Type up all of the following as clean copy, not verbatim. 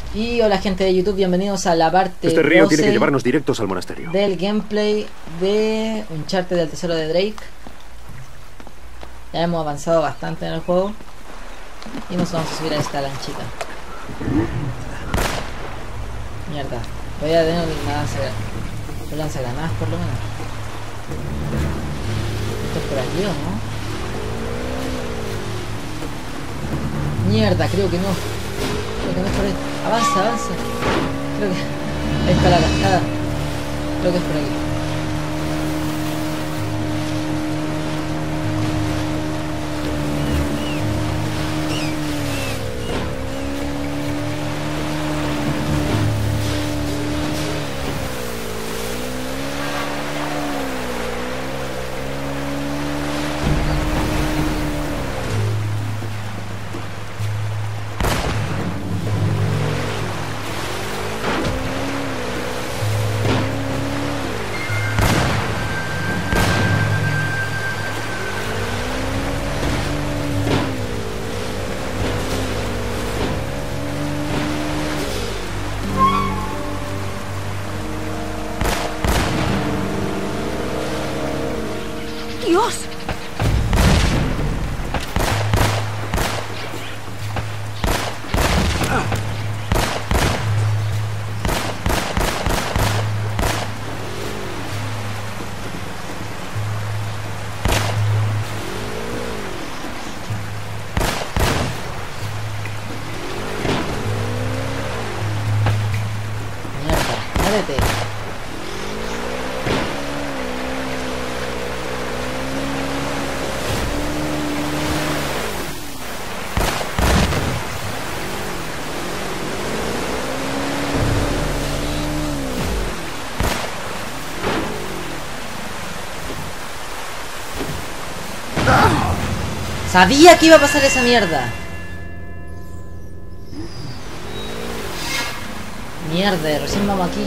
Y hola gente de YouTube, bienvenidos a la parte Este río 12 tiene que llevarnos directos al monasterio. del gameplay de Uncharted del Tesoro de Drake. Ya hemos avanzado bastante en el juego y nos vamos a subir a esta lanchita. Mierda, voy a tener un lanzagranadas por lo menos. ¿Esto es por aquí o no? Mierda, creo que no. Creo que no es por ahí. Avanza, avanza. Creo que... ahí está la cascada. Creo que es por aquí. ¡Dios! Mierda, muérete. Sabía que iba a pasar esa mierda. Mierda, recién vamos aquí.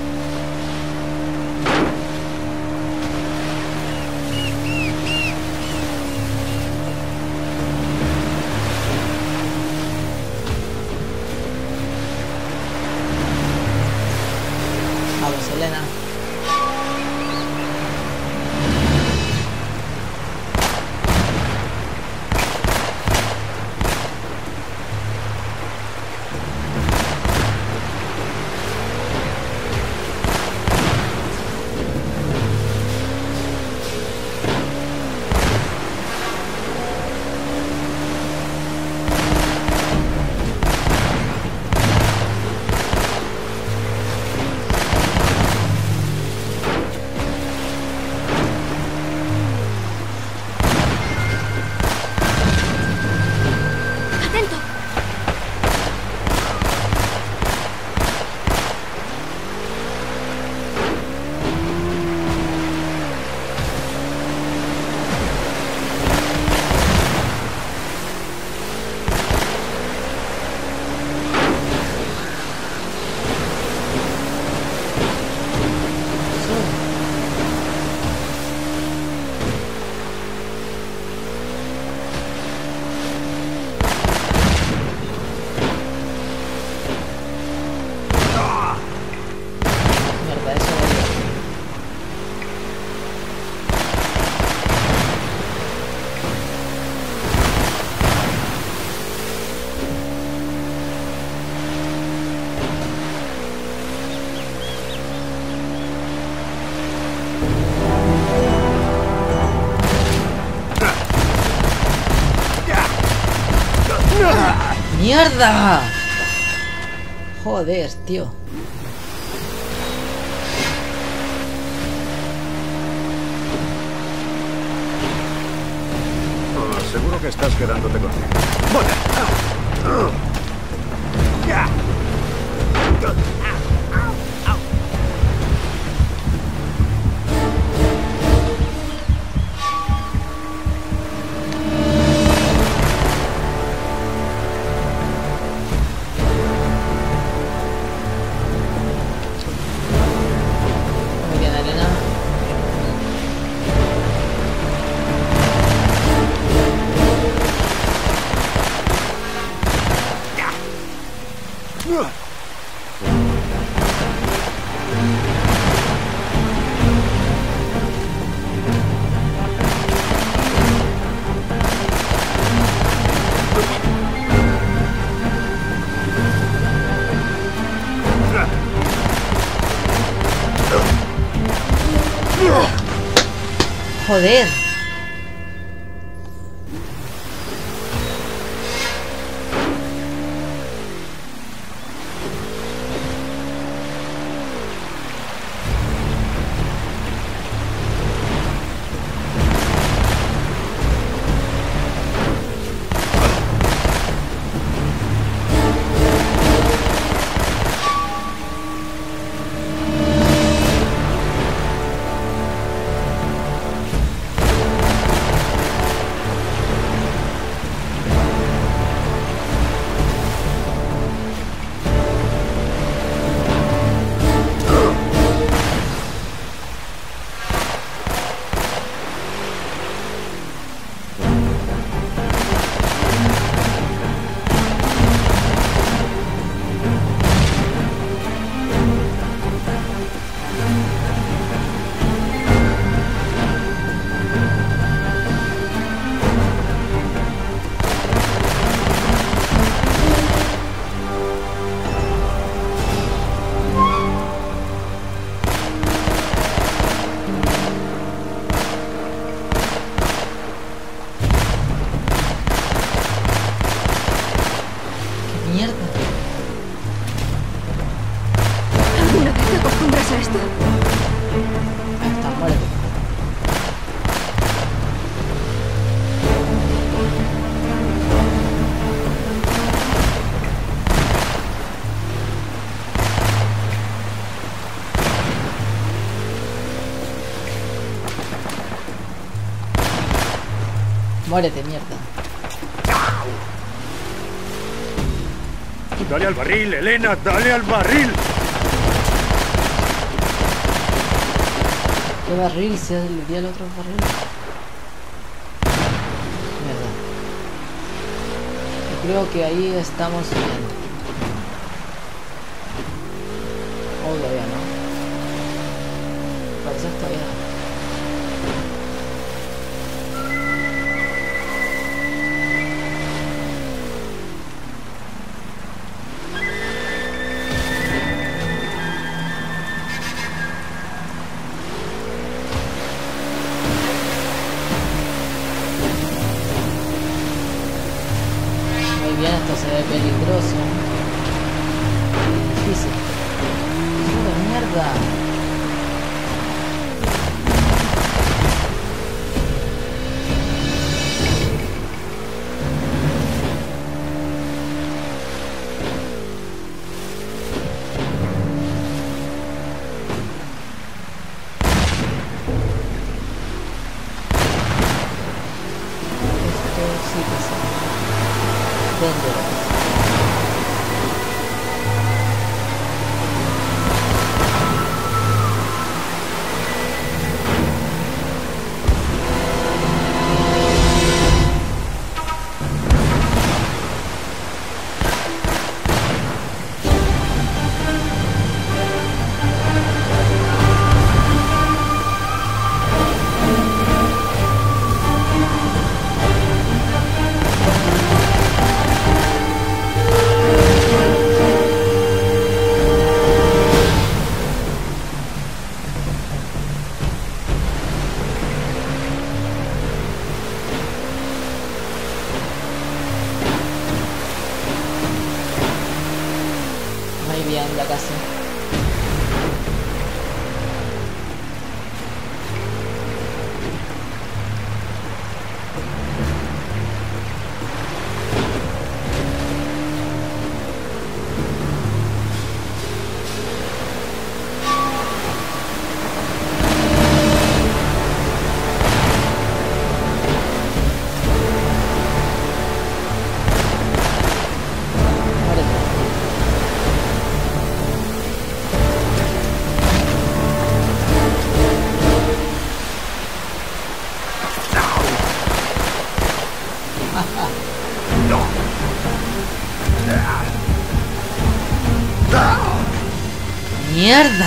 Vamos, Elena. ¡Atento! Mierda, eso dolió. ¡Mierda! Joder, tío. Seguro que estás quedándote con él. Muy bien, Elena. joder. Muérete, mierda. Dale al barril, Elena, dale al barril. ¿Qué barril? Se le di al otro barril. Mierda. Yo creo que ahí estamos bien. Oh, todavía no. Parece que todavía no. Esto se ve peligroso. Difícil. ¡Puta mierda! Esto sí que sí. Ya casi. ¡Mierda!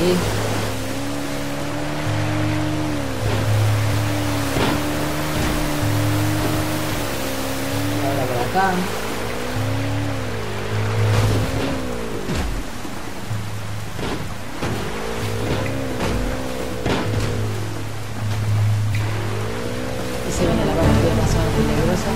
aquí. Y ahora por acá. Y se viene la parte más o menos peligrosa.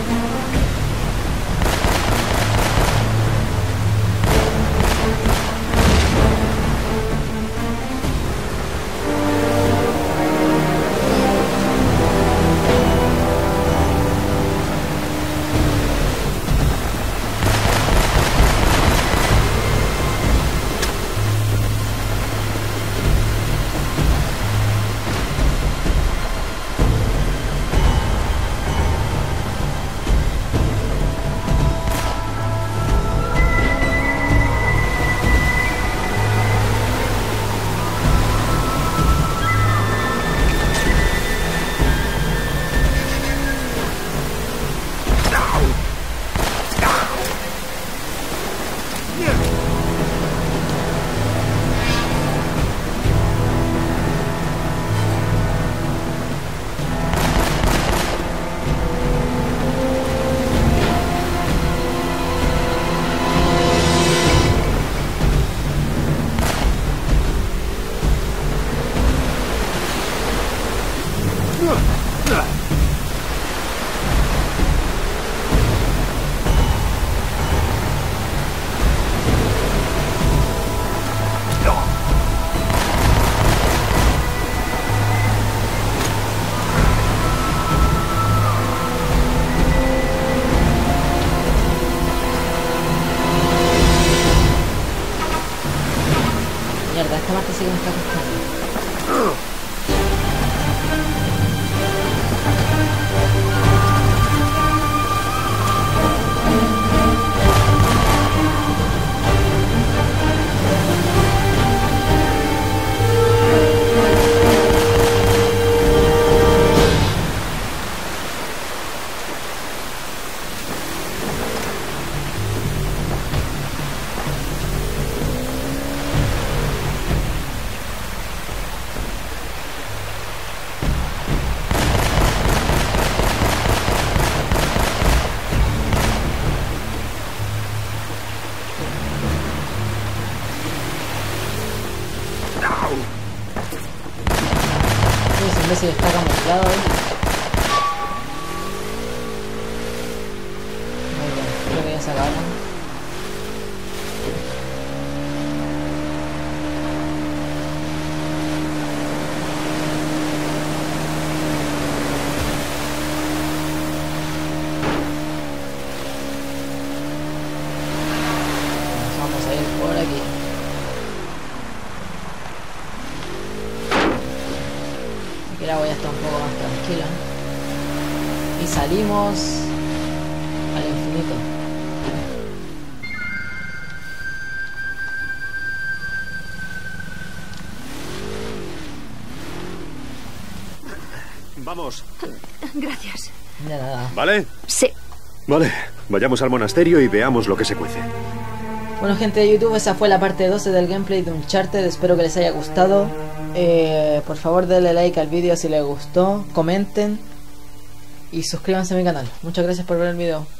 Mierda, esta parte sí que me está costando. Ese imbécil está camuflado ahí. Muy bien, creo que ya se acabaron. Vamos a ir por aquí. Aquí el agua ya está un poco más tranquila. Y salimos al infinito. Vamos. Gracias. De nada. ¿Vale? Sí. Vale. Vayamos al monasterio y veamos lo que se cuece. Bueno, gente de YouTube, esa fue la parte 12 del gameplay de Uncharted. Espero que les haya gustado. Por favor denle like al vídeo si les gustó, comenten y suscríbanse a mi canal. Muchas gracias por ver el vídeo.